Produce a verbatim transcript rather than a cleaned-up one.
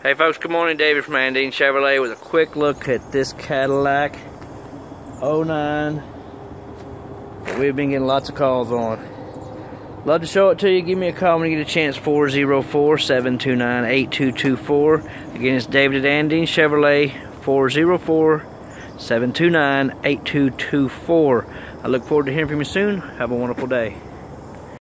Hey folks, good morning. David from Andean Chevrolet with a quick look at this Cadillac oh nine that we've been getting lots of calls on. Love to show it to you. Give me a call when you get a chance. Four oh four, seven two nine, eight two two four. Again, it's David at Andean Chevrolet. Four oh four, seven two nine, eight two two four. I look forward to hearing from you soon. Have a wonderful day.